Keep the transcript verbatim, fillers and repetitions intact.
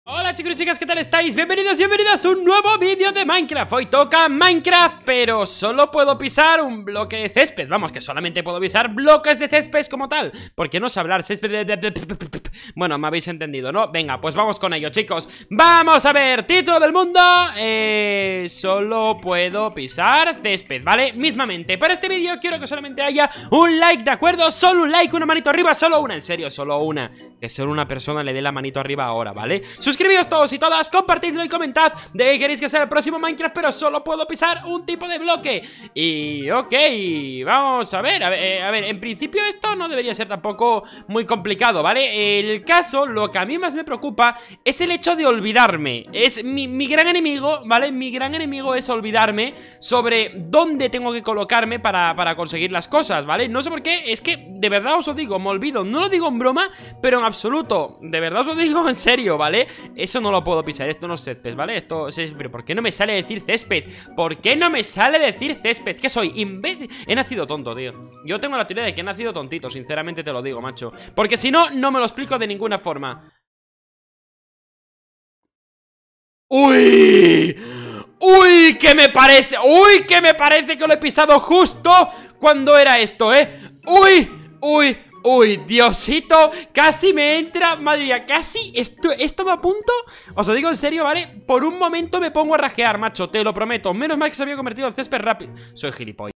Hola chicos y chicas, ¿qué tal estáis? Bienvenidos y bienvenidas a un nuevo vídeo de Minecraft. Hoy toca Minecraft, pero solo puedo pisar un bloque de césped. Vamos, que solamente puedo pisar bloques de césped como tal. ¿Por qué no sé hablar césped de... Bueno, me habéis entendido, ¿no? Venga, pues vamos con ello, chicos. Vamos a ver, título del mundo. Eh... Solo puedo pisar césped, ¿vale? Mismamente, para este vídeo quiero que solamente haya un like, ¿de acuerdo? Solo un like, una manito arriba, solo una, en serio, solo una. Que solo una persona le dé la manito arriba ahora, ¿vale? Suscribíos todos y todas, compartidlo y comentad de que queréis que sea el próximo Minecraft, pero solo puedo pisar un tipo de bloque. Y ok, vamos a ver, a ver, eh, a ver, en principio esto no debería ser tampoco muy complicado, ¿vale? El caso, lo que a mí más me preocupa es el hecho de olvidarme. Es mi, mi gran enemigo, ¿vale? Mi gran enemigo es olvidarme sobre dónde tengo que colocarme para, para conseguir las cosas, ¿vale? No sé por qué, es que de verdad os lo digo, me olvido. No lo digo en broma, pero en absoluto. De verdad os lo digo en serio, ¿vale? Eso no lo puedo pisar, esto no es césped, ¿vale? Esto es... Pero ¿por qué no me sale decir césped? ¿Por qué no me sale decir césped? ¿Qué soy? Imbécil. He nacido tonto, tío. Yo tengo la teoría de que he nacido tontito, sinceramente te lo digo, macho. Porque si no, no me lo explico de ninguna forma. ¡Uy! ¡Uy! ¿Qué me parece? ¡Uy! ¿Qué me parece que lo he pisado justo cuando era esto, eh? ¡Uy! ¡Uy! Uy, Diosito, casi me entra, madre mía, casi esto, estaba a punto. Os lo digo en serio, ¿vale? Por un momento me pongo a rajear, macho, te lo prometo. Menos mal que se había convertido en césped rápido. Soy gilipollas.